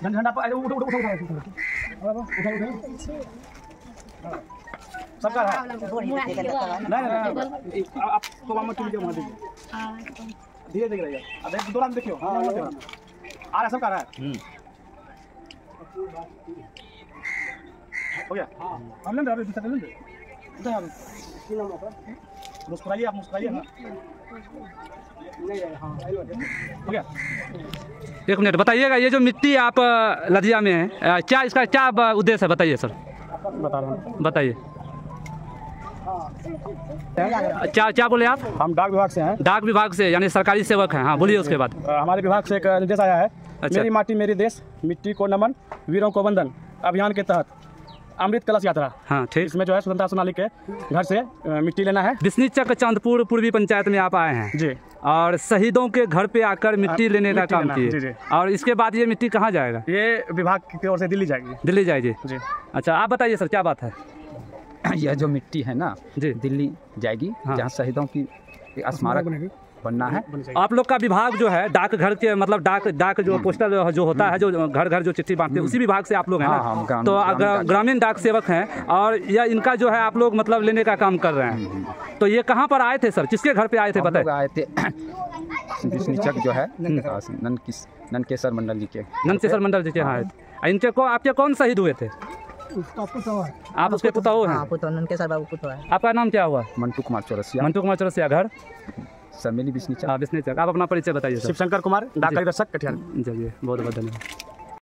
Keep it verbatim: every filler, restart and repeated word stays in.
झंडा पर उठो उठो उठो सबका है नहीं नहीं आप तो वहां मत लीजिए वहां दीजिए धीरे धीरे रहिए अब एक दौरान देखियो हां आ रहा है सबका रहा है हो गया हम लेंगे अभी दूसरा लेंगे इधर मुस्कुराइए आप मुस्कुराइए हो गया। एक मिनट बताइएगा, ये जो मिट्टी आप लदिया में है, क्या इसका क्या उद्देश्य है बताइए सर। बता रहा हूँ, बताइए क्या क्या बोले आप? हम डाक विभाग से हैं। डाक विभाग से यानी सरकारी सेवक हैं। हाँ बोलिए उसके बाद। हमारे विभाग से एक निर्देश आया है, अच्छा। मेरी माटी मेरी देश, मिट्टी को नमन, वीरों को वंदन अभियान के तहत अमृत कलश यात्रा। हाँ ठीक। इसमें जो है स्वतंत्रता सोनाली के घर से मिट्टी लेना है। बिस्नीचक चांदपुर पूर्वी पंचायत में आप आए हैं जी, और शहीदों के घर पे आकर मिट्टी लेने का काम जी, जी। किए, और इसके बाद ये मिट्टी कहाँ जाएगा? ये विभाग की ओर से दिल्ली जाएगी। दिल्ली जाएगी जी। अच्छा आप बताइए सर क्या बात है? यह जो मिट्टी है ना जी दिल्ली जाएगी, हाँ। जहाँ शहीदों की स्मारक बनना है। आप लोग का विभाग जो है डाक घर के मतलब डाक डाक जो पोस्टल जो होता है, जो घर घर जो चिट्ठी बांटते हैं, उसी विभाग से आप लोग हैं ना? हाँ, हाँ, तो ग्रामीण अगर ग्रामीण डाक सेवक हैं और या इनका जो है आप लोग मतलब लेने का काम कर रहे हैं, तो ये कहाँ पर आए थे सर? किसके घर पे आए थे हम लोग बताए? आए थे बिस्नीचक जो है ननकिस ननकेसर मंडल जी के नंदकेश्वर मंडल जी के यहाँ आए थे। इनके को आपके कौन शहीद हुए थे? आप उसके पुतौ हैं? ननकेश्वर बाबू पुतौ है। आपका नाम क्या हुआ? मंटू कुमार चौरसिया। मंटू कुमार चौरसिया, घर समेली बिस्नीचक। हाँ बिस्नीचक। आप अपना परिचय बताइए सर। शिवशंकर कुमार, डाक दर्शक कटिहार। चलिए बहुत बहुत धन्यवाद।